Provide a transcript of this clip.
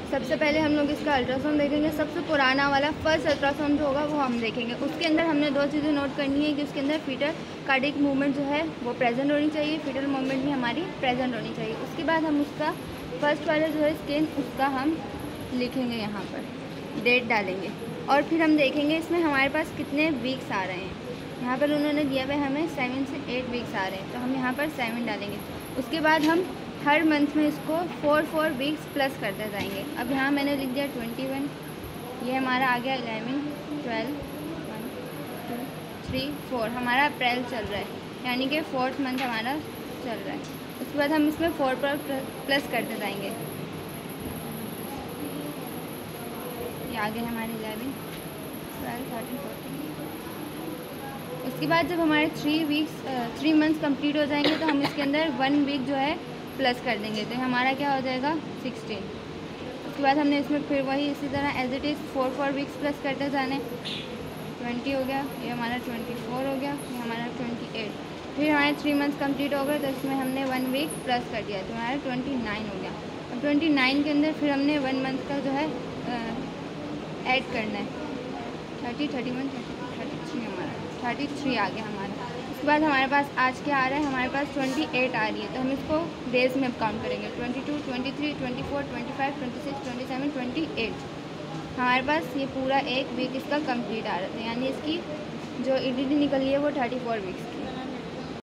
सबसे पहले हम लोग इसका अल्ट्रासाउंड देखेंगे। सबसे पुराना वाला फर्स्ट अल्ट्रासाउंड जो होगा वो हम देखेंगे। उसके अंदर हमने 2 चीज़ें नोट करनी है कि उसके अंदर फीटल कार्डिक मूवमेंट जो है वो प्रेजेंट होनी चाहिए, फीटल मूवमेंट भी हमारी प्रेजेंट होनी चाहिए। उसके बाद हम उसका फर्स्ट वाला जो है स्कैन उसका हम लिखेंगे, यहाँ पर डेट डालेंगे और फिर हम देखेंगे इसमें हमारे पास कितने वीक्स आ रहे हैं। यहाँ पर उन्होंने दिया हुआ हमें 7 से 8 वीक्स आ रहे हैं, तो हम यहाँ पर 7 डालेंगे। उसके बाद हम हर मंथ में इसको 4 वीक्स प्लस करते जाएंगे। अब यहाँ मैंने लिख दिया 21, ये हमारा आ गया 11, 12, 1, 2, 3, 4 हमारा अप्रैल चल रहा है, यानी कि 4th मंथ हमारा चल रहा है। उसके बाद हम इसमें 4 पर प्लस करते जाएंगे। ये आ गए हमारे 11, 12, 13, 14। उसके बाद जब हमारे 3 मंथ्स कंप्लीट हो जाएंगे तो हम इसके अंदर 1 वीक जो है प्लस कर देंगे, तो हमारा क्या हो जाएगा 16। उसके बाद हमने इसमें फिर वही इसी तरह as it is 4 weeks plus करते जाने। 20 हो गया, ये हमारा 24 हो गया, ये हमारा 28। फिर हमारे 3 मंथ्स कंप्लीट हो गए तो इसमें हमने 1 वीक प्लस कर दिया, तो हमारा 29 हो गया। अब 29 के अंदर फिर हमने 1 मंथ का जो है ऐड करना है। 30, 31, 33 हमारा 33 आ गया हमारा। उसके बाद हमारे पास आज क्या आ रहा है, हमारे पास 28 आ रही है, तो हम इसको डेज में काउंट करेंगे। 22, 23, 24, 25, 26, 27, 28 हमारे पास ये पूरा 1 वीक इसका कंप्लीट आ रहा था, यानी इसकी जो EDD निकली है वो 34 वीक्स की।